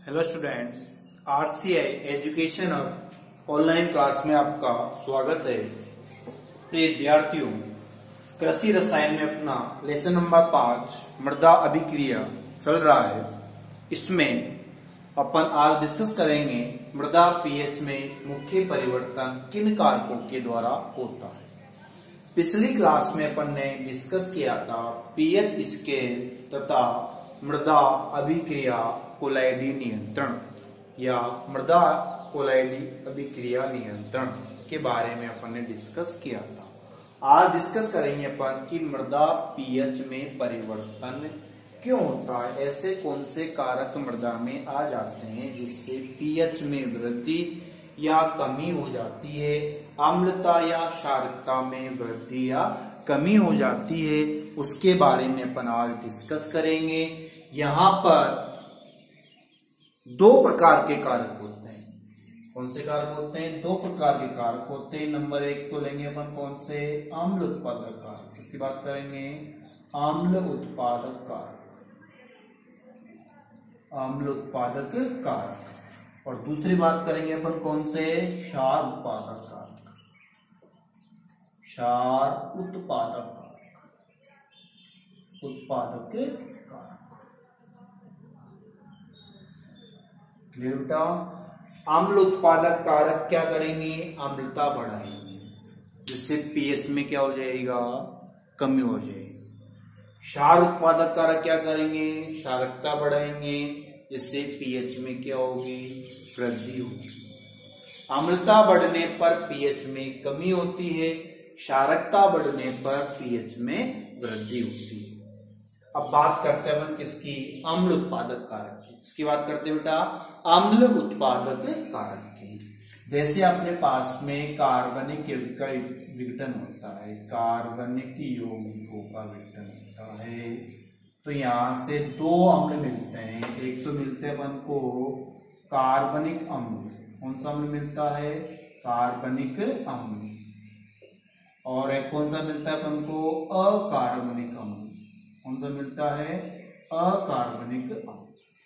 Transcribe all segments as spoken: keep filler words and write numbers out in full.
Hello students, RCI education अब online class में आपका स्वागत है। प्रिय विद्यार्थियों, कृषि रसायन में अपना लेसन नंबर पांच मृदा अभिक्रिया चल रहा है। इसमें अपन आज डिस्कस करेंगे मृदा पीएच में मुख्य परिवर्तन किन कारकों के द्वारा होता है। पिछली क्लास में अपन ने डिस्कस किया था पीएच स्केल तथा मृदा अभिक्रिया कोलाइडी नियंत्रण या मृदा कोलाइडी अभिक्रिया नियंत्रण के बारे में अपन ने डिस्कस किया था। आज डिस्कस करेंगे अपन कि मृदा पीएच में परिवर्तन क्यों होता है, ऐसे कौन से कारक मृदा में आ जाते हैं जिससे पीएच में वृद्धि या कमी हो जाती है, अम्लता या क्षारकता में वृद्धि या कमी हो जाती है, उसके बारे में अपन आज डिस्कस करेंगे। यहाँ पर दो प्रकार के कारक होते हैं। कौन से कारक होते हैं? दो प्रकार के कारक होते हैं। नंबर एक तो लेंगे अपन कौन से? अम्ल उत्पादक कारक। किसकी बात करेंगे? अम्ल उत्पादक कारक, अम्ल उत्पादक कारक। और दूसरी बात करेंगे अपन कौन से? क्षार उत्पादक कारक, क्षार उत्पादक कारक, उत्पादक कारक। क्लियर बेटा? अम्ल उत्पादक कारक क्या करेंगे? अम्लता बढ़ाएंगे, जिससे पीएच में क्या हो जाएगा? कमी हो जाएगी। क्षार उत्पादक कारक क्या करेंगे? क्षारकता बढ़ाएंगे, जिससे पीएच में क्या होगी? वृद्धि होगी। अम्लता बढ़ने पर पीएच में कमी होती है, क्षारकता बढ़ने पर पीएच में वृद्धि होती है। अब बात करते हैं अपन किसकी? अम्ल उत्पादक कारक की। इसकी बात करते हैं बेटा अम्ल उत्पादक कारक की। जैसे अपने पास में कार्बनिक यौगिक का विघटन होता है, कार्बनिक यौगिकों का विघटन होता है, तो यहां से दो अम्ल मिलते हैं। एक तो मिलते हैं अपन को कार्बनिक अम्ल। कौन सा अम्ल मिलता है? कार्बनिक अम्ल। और एक कौन सा मिलता है अपन को? अकार्बनिक अम्ल। कौन सा मिलता है? अकार्बनिक अम्ल।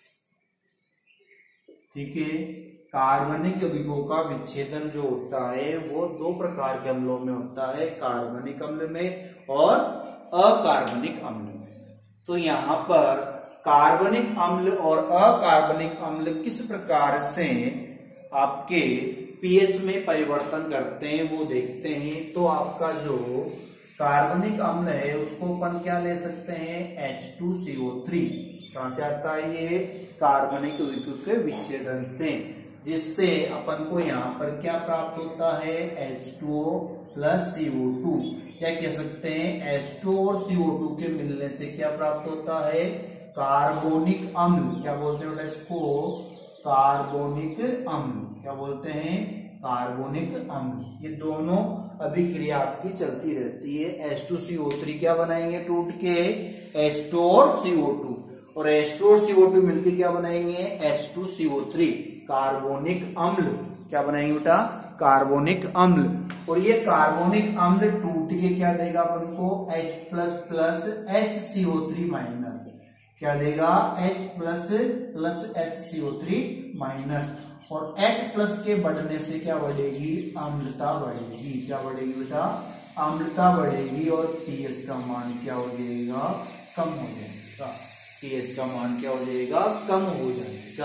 ठीक है। कार्बनिक यौगिकों का विच्छेदन जो होता है वो दो प्रकार के अम्लों में होता है, कार्बनिक अम्ल में और अकार्बनिक अम्ल में। तो यहाँ पर कार्बनिक अम्ल और अकार्बनिक अम्ल किस प्रकार से आपके पीएच में परिवर्तन करते हैं वो देखते हैं। तो आपका जो कार्बनिक अम्ल है उसको अपन क्या ले सकते हैं? H two C O three. कहां से आता है ये? कार्बनिक यौगिक के विच्छेदन से, जिससे अपन को यहाँ पर क्या प्राप्त होता है? H two O plus C O two. क्या कह सकते हैं? एच टू और सी ओ टू के मिलने से क्या प्राप्त होता है? कार्बोनिक अम्ल। क्या बोलते हैं इसको? कार्बोनिक अम्ल। क्या बोलते हैं? कार्बोनिक अम्ल। ये दोनों अभिक्रिया आपकी चलती रहती है। H two C O three क्या बनाएंगे टूट के? एच टू और सी ओ टू, और एच टू और सी ओ टू मिलकर क्या बनाएंगे? H two C O three, carbonic अम्ल। क्या बनाएंगे बेटा? कार्बोनिक अम्ल। और ये कार्बोनिक अम्ल टूट के क्या देगा अपन को? H plus plus H C O three minus. क्या देगा? H plus plus H C O three minus. और H प्लस के बढ़ने से क्या बढ़ेगी? अम्लता बढ़ेगी। क्या बढ़ेगी बेटा? अम्लता बढ़ेगी और पीएच का मान क्या हो जाएगा? कम हो जाएगा। पीएच का मान क्या हो जाएगा? कम हो जाएगा।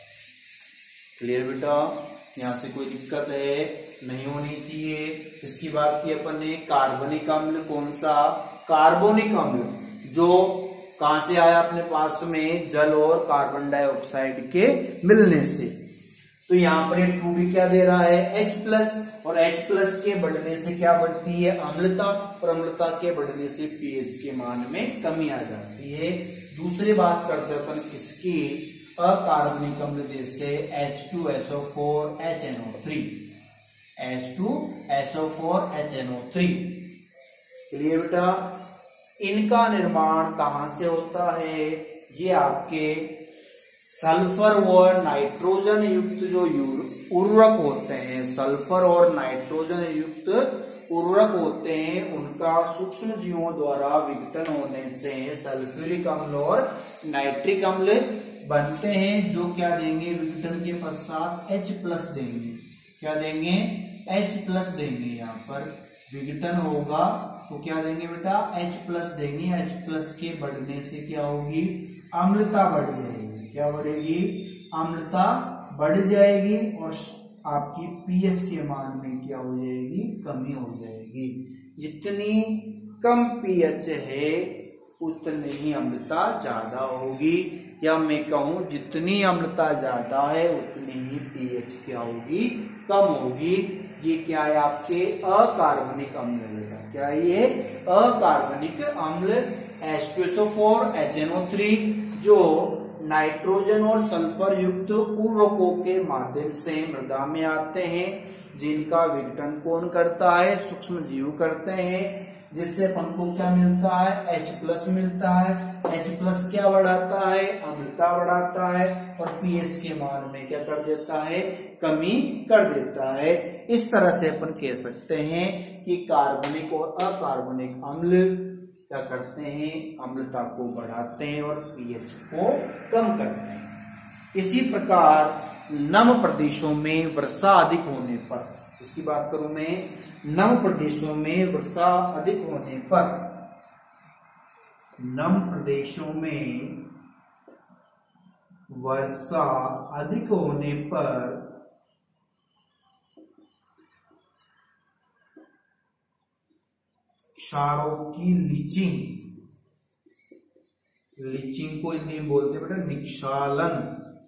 क्लियर बेटा? यहाँ से कोई दिक्कत है? नहीं होनी चाहिए। इसकी बात की अपन ने कार्बनिक अम्ल। कौन सा? कार्बोनिक अम्ल, जो कहां से आया अपने पास में? जल और कार्बन डाइऑक्साइड के मिलने से। तो यहाँ पर ये टू भी क्या दे रहा है? H प्लस, और H प्लस के बढ़ने से क्या बढ़ती है? अम्लता, और अम्लता के बढ़ने से पीएच के मान में कमी आ जाती है। दूसरी बात करते हैं अपन किसकी? अकार्बनिक अम्ल, जैसे H two S O four H N O three, H two S O four H N O three. Clear बेटा? इनका निर्माण कहां से होता है? ये आपके सल्फर और नाइट्रोजन युक्त जो उर्वरक होते हैं, सल्फर और नाइट्रोजन युक्त उर्वरक होते हैं, उनका सूक्ष्म जीवों द्वारा विघटन होने से सल्फ्यूरिक अम्ल और नाइट्रिक अम्ल बनते हैं जो क्या देंगे, विघटन के पश्चात H प्लस देंगे। क्या देंगे, H प्लस देंगे। यहाँ पर विघटन होगा तो क्या देंगे बेटा, H प्लस देंगे। H प्लस के बढ़ने से क्या होगी, अम्लता बढ़ जाएगी। क्या बढ़ेगी, अम्लता बढ़ जाएगी और आपकी पीएच के मान में क्या हो जाएगी, कमी हो जाएगी। जितनी कम पीएच है उतनी ही अम्लता ज्यादा होगी, या मैं कहूं जितनी अम्लता ज्यादा है उतनी ही पीएच क्या होगी, कम होगी। ये क्या है, आपके अकार्बनिक अम्ल है। क्या है ये, अकार्बनिक अम्ल H two S O four H N O three जो नाइट्रोजन और सल्फर युक्त उर्वरकों के माध्यम से मृदा में आते हैं, जिनका विघटन कौन करता है, सूक्ष्म जीव करते हैं, जिससे अपन को क्या मिलता है, H प्लस मिलता है। H प्लस क्या बढ़ाता है, अम्लता बढ़ाता है और पीएच के मान में क्या कर देता है, कमी कर देता है। इस तरह से अपन कह सकते हैं कि कार्बनिक और अकार्बनिक अम्ल क्या करते हैं, अम्लता को बढ़ाते हैं और पीएच को कम करते हैं। इसी प्रकार नम प्रदेशों में वर्षा अधिक होने पर, इसकी बात करूं मैं, नम प्रदेशों में वर्षा अधिक होने पर, नम प्रदेशों में वर्षा अधिक होने पर क्षारों की लीचिंग, लीचिंग को हिंदी में बोलते हैं बेटा निक्षालन,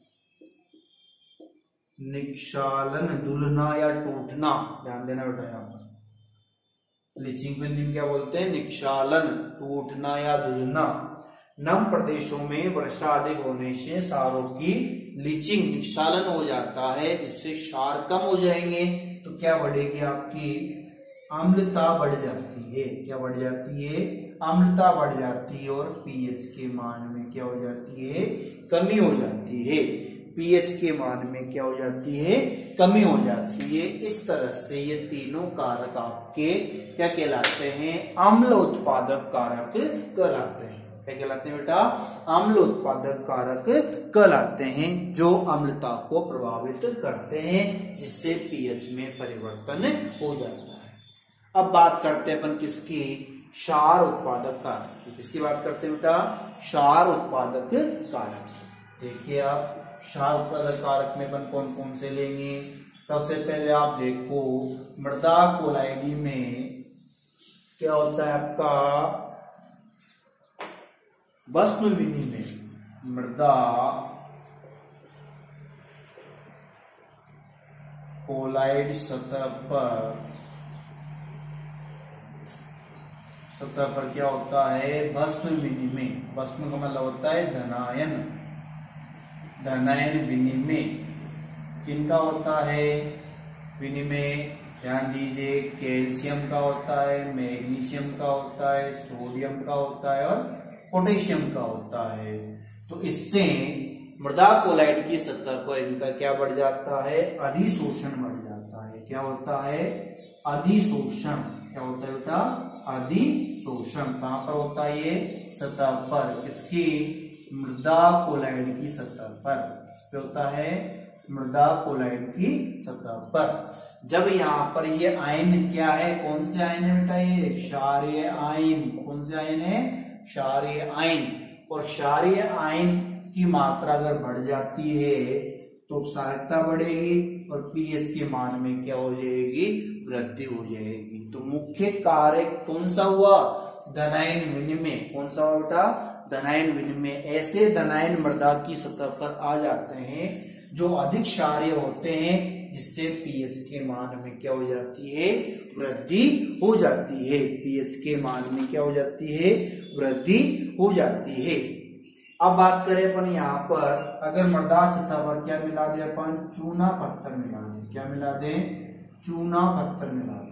निक्षालन धुलना या टूटना, ध्यान देना बेटा। यहाँ पर लीचिंग को हिंदी में क्या बोलते हैं, निक्षालन, टूटना या धुलना। नम प्रदेशों में वर्षा अधिक होने से क्षारों की लीचिंग, निक्षालन हो जाता है, इससे क्षार कम हो जाएंगे तो क्या बढ़ेगी, आपकी अम्लता बढ़ जाती है। क्या बढ़ जाती है, अम्लता बढ़ जाती है और पीएच के मान में क्या हो जाती है, कमी हो जाती है। पीएच के मान में क्या हो जाती है, कमी हो जाती है। इस तरह से ये तीनों कारक आपके क्या कहलाते हैं, अम्ल उत्पादक कारक कहलाते हैं। क्या कहलाते हैं बेटा, अम्ल उत्पादक कारक कहलाते हैं, जो अम्लता को प्रभावित करते हैं, जिससे पीएच में परिवर्तन हो जाता है। अब बात करते हैं अपन किसकी, क्षार उत्पादक कारक की। किसकी बात करते हैं बेटा, क्षार उत्पादक कारक। देखिए आप क्षार उत्पादक कारक में अपन कौन कौन से लेंगे। सबसे पहले आप देखो, मृदा कोलाइडी में क्या होता है आपका, भस्म विनिमय। मृदा कोलाइड सतह पर सतह पर क्या होता है, भस्म विनिमय। भस्म का मतलब होता है धनायन, धनायन विनिमय किनका होता है, विनिमय ध्यान दीजिए, कैल्शियम का होता है, मैग्नीशियम का होता है, सोडियम का होता है और पोटेशियम का होता है। तो इससे मृदा कोलाइड की सतह पर इनका क्या बढ़ जाता है, अधिशोषण बढ़ जाता है। क्या होता है, अधिशोषण। क्या होता है बेटा, अधिशोषण। कहां पर होता है ये, सतह पर, किसकी, मृदा कोलाइड की सतह पर। इस पे होता है मृदा कोलाइड की सतह पर। जब यहाँ पर ये आयन क्या है, कौन से आयन है बेटा, ये क्षारीय आयन। कौन से आयन है, क्षारीय आयन। और क्षारीय आयन की मात्रा अगर बढ़ जाती है तो क्षारकता बढ़ेगी और पीएच के मान में क्या हो जाएगी, वृद्धि हो जाएगी। तो मुख्य कार्य कौन सा हुआ, धनायन विनिमय। कौन सा हुआ बेटा, धनायन विनिमय। ऐसे धनायन मृदा की सतह पर आ जाते हैं जो अधिक क्षारीय होते हैं, जिससे पीएच के मान में क्या हो जाती है, वृद्धि हो जाती है। पीएच के मान में क्या हो जाती है, वृद्धि हो जाती है। अब बात करें अपन यहाँ पर, अगर मृदा सतह पर क्या मिला दे अपन, चूना पत्थर मिला दे। क्या मिला दे, चूना पत्थर मिला दे।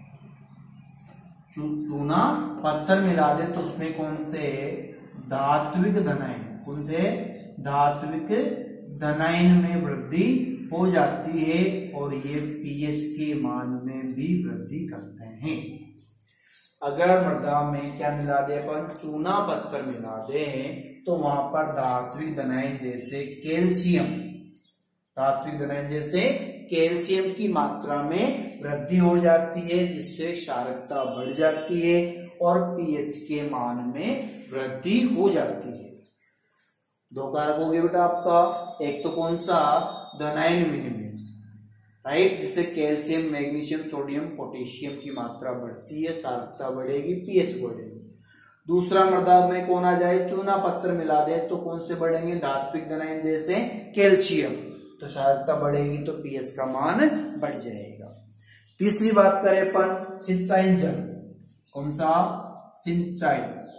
चू, चूना पत्थर मिला दे तो उसमें कौन से, धात्विक धनायन। कौन से, धात्विक धनायन में वृद्धि हो जाती है और ये पीएच के मान में भी वृद्धि करते हैं। अगर मृदा में क्या मिला दे अपन, चूना पत्थर मिला दे तो वहां पर धात्विक धनायन जैसे कैल्शियम धात्विक धनायन जैसे कैल्शियम की मात्रा में वृद्धि हो जाती है, जिससे क्षारकता बढ़ जाती है और पीएच के मान में वृद्धि हो जाती है। दो कारक हो गए बेटा आपका, एक तो कौन सा धनायन विनिमय, राइट, जिससे कैल्शियम, मैग्नीशियम, सोडियम, पोटेशियम की मात्रा बढ़ती है, क्षारकता बढ़ेगी, पीएच बढ़ेगी। दूसरा मृदा में कौन आ जाए, चूना पत्थर मिला दे तो कौन से बढ़ेंगे, धात्विक धनायन जैसे कैल्शियम, तो क्षारकता बढ़ेगी तो पीएच का मान बढ़ जाएगा। तीसरी बात करें अपन सिंचाई जल, कौन सा, सिंचाई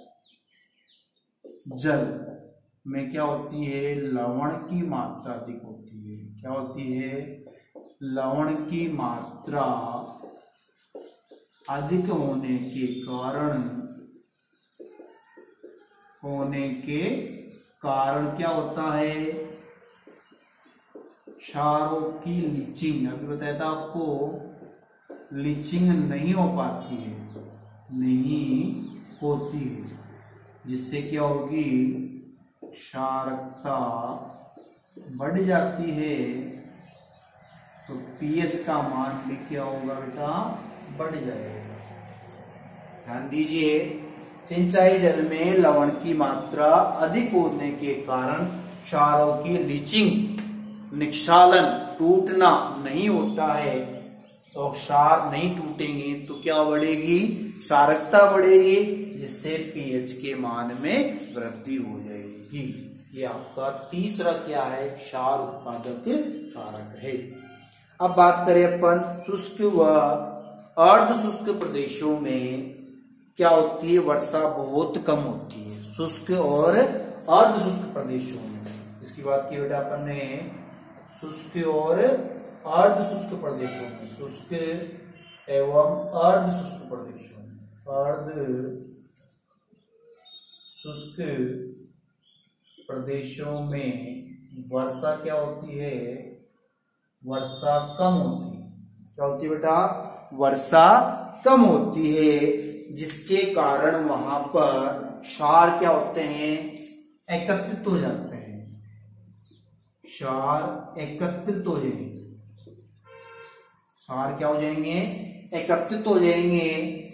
जल में क्या होती है, लवण की मात्रा अधिक होती है। क्या होती है, लवण की मात्रा अधिक होने के कारण होने के कारण क्या होता है, क्षारों की लीचिंग, अभी बताया था आपको, लीचिंग नहीं हो पाती है, नहीं होती है, जिससे क्या होगी, क्षारकता बढ़ जाती है, तो पीएच का मान भी क्या होगा बेटा, बढ़ जाएगा। ध्यान दीजिए, सिंचाई जल में लवण की मात्रा अधिक होने के कारण क्षारों की लीचिंग, निक्षालन, टूटना नहीं होता है, तो क्षार नहीं टूटेंगे तो क्या बढ़ेगी, क्षारकता बढ़ेगी, जिससे पीएच के मान में वृद्धि हो जाएगी। ये आपका तीसरा क्या है, क्षार उत्पादक कारक है। अब बात करें अपन शुष्क व अर्ध शुष्क प्रदेशों में क्या होती है, वर्षा बहुत कम होती है, शुष्क और अर्ध शुष्क प्रदेशों में। इसकी बात की बेटा अपन ने शुष्क और अर्ध शुष्क प्रदेशों में, शुष्क एवं अर्ध शुष्क प्रदेशों में, अर्ध शुष्क प्रदेशों में वर्षा क्या होती है, वर्षा कम होती है। क्या होती है बेटा, वर्षा कम होती है, जिसके कारण वहां पर क्षार क्या होते हैं, एकत्रित हो जाते हैं, क्षार एकत्रित हो जाएंगे, क्षार क्या हो जाएंगे, एकत्रित हो जाएंगे।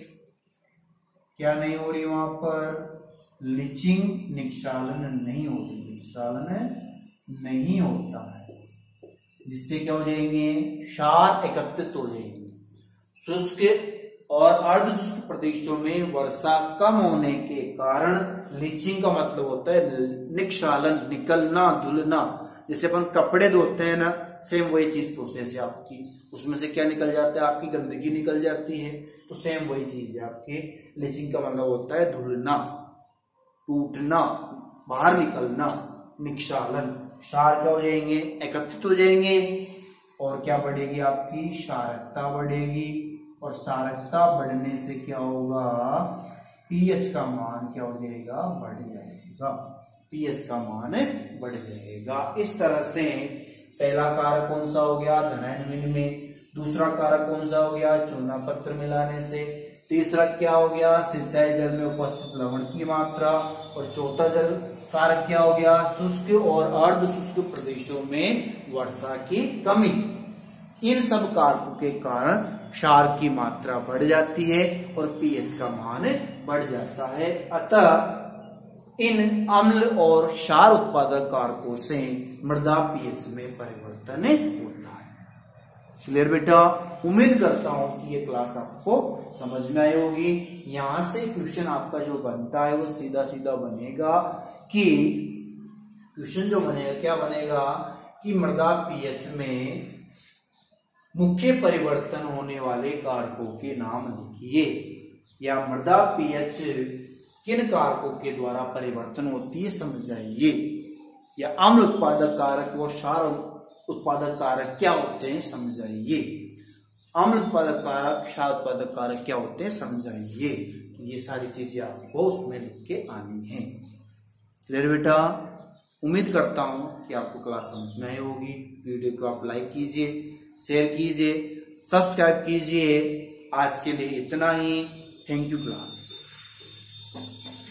क्या नहीं हो रही वहां पर, लीचिंग, निक्षालन नहीं होती, निक्षालन नहीं होता है, जिससे क्या हो जाएंगे, क्षार एकत्रित हो जाएंगे। शुष्क और अर्ध शुष्क प्रदेशों में वर्षा कम होने के कारण लीचिंग का मतलब होता है निक्षालन, निकलना, धुलना। जैसे अपन कपड़े धोते हैं ना, सेम वही चीज प्रोसेस है आपकी, उसमें से क्या निकल जाता है, आपकी गंदगी निकल जाती है, तो सेम वही चीज है आपकी। लीचिंग का मतलब होता है धुलना, टूटना, बाहर निकलना, निक्षालन। क्षार क्या हो जाएंगे, एकत्रित हो जाएंगे, और क्या बढ़ेगी आपकी, क्षारकता बढ़ेगी, और क्षारकता बढ़ने से क्या होगा, पीएच का मान क्या हो जाएगा, बढ़ जाएगा, पीएच का मान बढ़ जाएगा। इस तरह से पहला कारक कौन सा हो गया, धनायन विनिमय, दूसरा कारक कौन सा हो गया, चूना पत्थर मिलाने से, तीसरा क्या हो गया, सिंचाई जल में उपस्थित लवण की मात्रा, और चौथा जल कारक क्या हो गया, शुष्क और अर्ध शुष्क प्रदेशों में वर्षा की कमी। इन सब कारकों के कारण क्षार की मात्रा बढ़ जाती है और पीएच का मान बढ़ जाता है। अतः इन अम्ल और क्षार उत्पादक कारकों से मृदा पीएच में परिवर्तन होता है। क्लियर बेटा, उम्मीद करता हूं कि ये क्लास आपको समझ में आई होगी। यहां से क्वेश्चन आपका जो बनता है वो सीधा सीधा बनेगा कि क्वेश्चन जो बनेगा क्या बनेगा कि मृदा पीएच में मुख्य परिवर्तन होने वाले कारकों के नाम लिखिए, या मृदा पीएच किन कारकों के द्वारा परिवर्तन होती है समझाइए, या अम्ल उत्पादक कारक व क्षार उत्पादक कारक क्या होते हैं समझाइए, अम्ल उत्पादक कारक, क्षार उत्पादक कारक क्या होते हैं समझाइए। ये सारी चीजें आपको उसमें लिख के आनी है। क्लियर बेटा, उम्मीद करता हूं कि आपको क्लास समझ में आई होगी। वीडियो को आप लाइक कीजिए, शेयर कीजिए, सब्सक्राइब कीजिए। आज के लिए इतना ही। Thank you class.